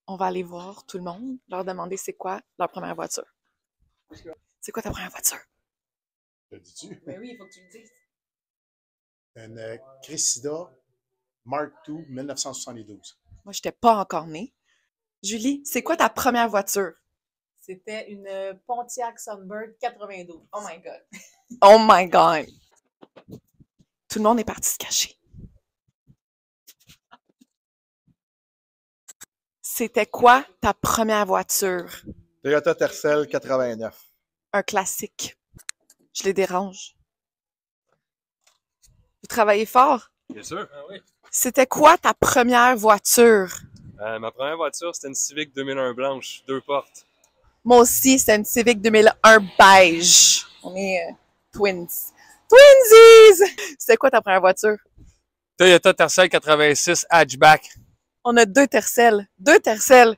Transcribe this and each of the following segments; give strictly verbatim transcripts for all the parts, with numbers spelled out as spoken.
on va aller voir tout le monde, leur demander c'est quoi leur première voiture. C'est quoi ta première voiture? Le dis-tu? Ben oui, il faut que tu le dises. Une euh, Cressida Mark deux mille neuf cent soixante-douze. Moi, j'étais pas encore née. Julie, c'est quoi ta première voiture? C'était une Pontiac Sunbird quatre-vingt-douze. Oh my God. Oh my God! Tout le monde est parti se cacher. C'était quoi ta première voiture? Toyota Tercel quatre-vingt-neuf. Un classique. Je les dérange. Vous travaillez fort? Bien sûr. Ah oui. C'était quoi ta première voiture? Euh, ma première voiture, c'était une Civic deux mille un blanche, deux portes. Moi aussi, c'était une Civic deux mille un beige. On est euh, twins. Twinsies! C'était quoi ta première voiture? Toyota Tercel quatre-vingt-six hatchback. On a deux Tercel. Deux Tercel.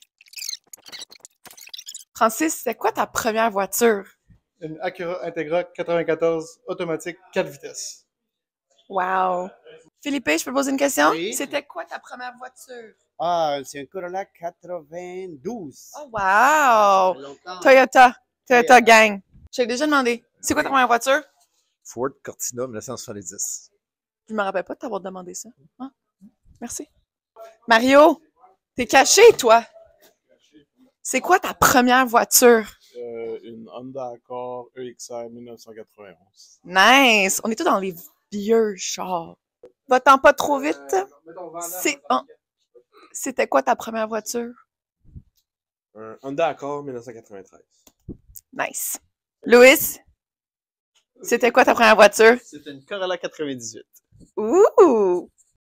Francis, c'était quoi ta première voiture? Une Acura Integra quatre-vingt-quatorze automatique quatre vitesses. Wow! Philippe, je peux poser une question? Oui. C'était quoi ta première voiture? Ah, c'est un Corolla quatre-vingt-douze. Oh, wow! Longtemps. Toyota. Toyota Yeah. gang. Je t'ai déjà demandé. C'est quoi ta première voiture? Ford Cortina mille neuf cent soixante-dix. Je me rappelle pas de t'avoir demandé ça. Ah, merci. Mario, t'es caché, toi. C'est quoi ta première voiture? Euh, une Honda Accord E X R mille neuf cent quatre-vingt-onze. Nice! On est tous dans les vieux chars. Va-t'en pas trop vite. C'est... oh. C'était quoi ta première voiture? Un Honda Accord mille neuf cent quatre-vingt-treize. Nice. Louis, c'était quoi ta première voiture? C'est une Corolla quatre-vingt-dix-huit. Ouh!